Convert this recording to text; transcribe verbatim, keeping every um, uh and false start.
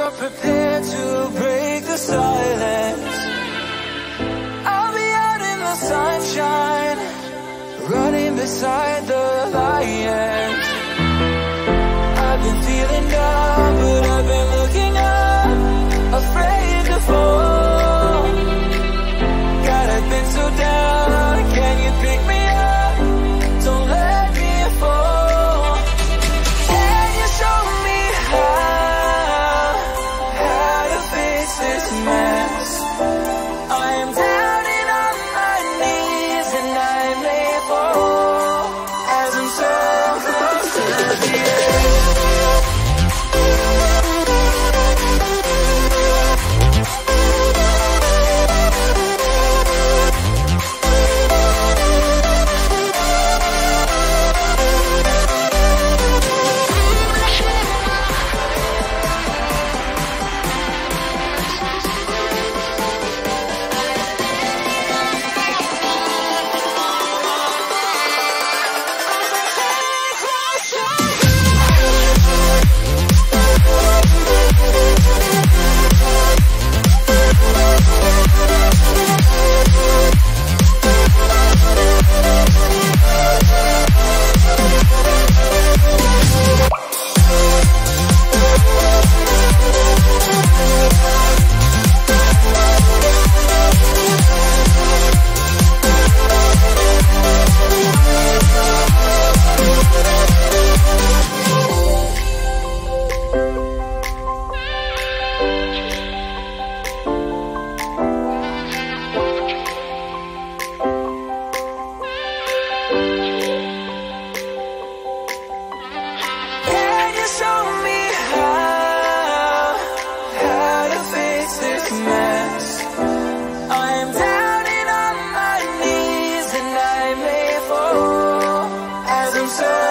you're prepared to break the silence, I'll be out in the sunshine, running beside the lions. I've been feeling down, but I've been looking up, afraid to fall. God, I've been so down, can you pick me up? Don't let me fall. Can you show me how, how to fix this mess? I am down and on my knees, and I may fall as I'm so close to the edge. So